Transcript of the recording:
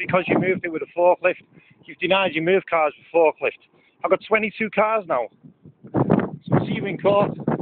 because you moved it with a forklift. You've denied you move cars with forklift. I've got 22 cars now. So see you in court.